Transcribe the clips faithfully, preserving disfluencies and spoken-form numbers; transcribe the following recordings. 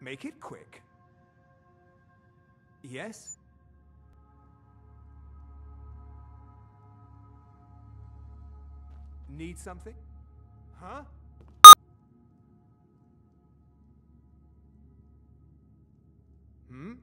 Make it quick. Yes? Need something? Huh? Hmm?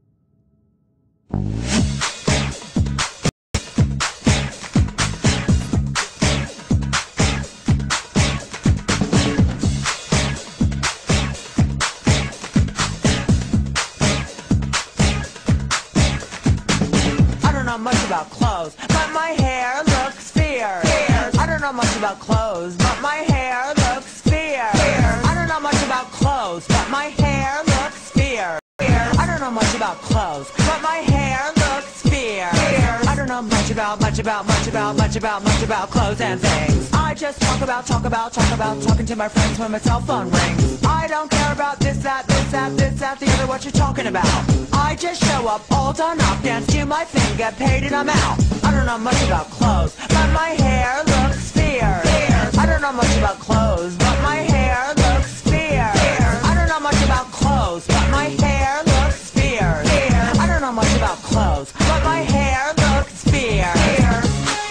I don't know much about clothes, but my hair looks fierce. fierce. I don't know much about clothes, but my hair looks fierce. fierce. I don't know much about clothes, but my hair looks fierce. fierce. I don't know much about clothes, but my hair looks fierce. fierce. I don't know much about, much about, much about, much about, much about clothes and things. I just talk about, talk about, talk about, talking to my friends when my cell phone rings. I don't care about this, that, this, that, this, that, the other, what you're talking about. I just show up all done up, dance to my thing, get paid and I'm out. I don't know much about clothes, but my hair looks fierce. fierce. I don't know much about clothes, but my hair looks fierce. fierce. I don't know much about clothes, but my hair looks fierce. fierce. I don't know much about clothes, but my hair looks fierce. fierce.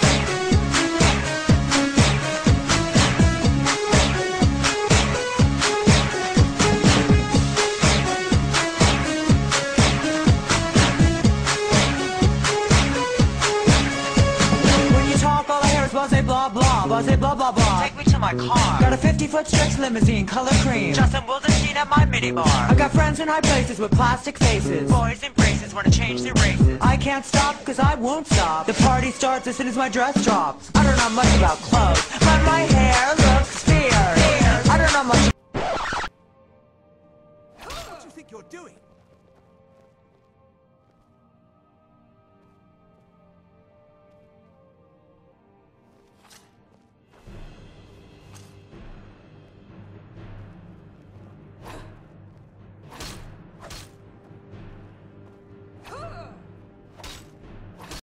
Buzz blah blah, buzz blah blah blah. Take me to my car. Got a fifty foot stretch limousine, color cream. Justin Wildenstein at my mini bar. I got friends in high places with plastic faces. Boys in braces wanna change their races. I can't stop cause I won't stop. The party starts as soon as my dress drops. I don't know much about clothes, but my hair looks fierce. I don't know much. What do you think you're doing?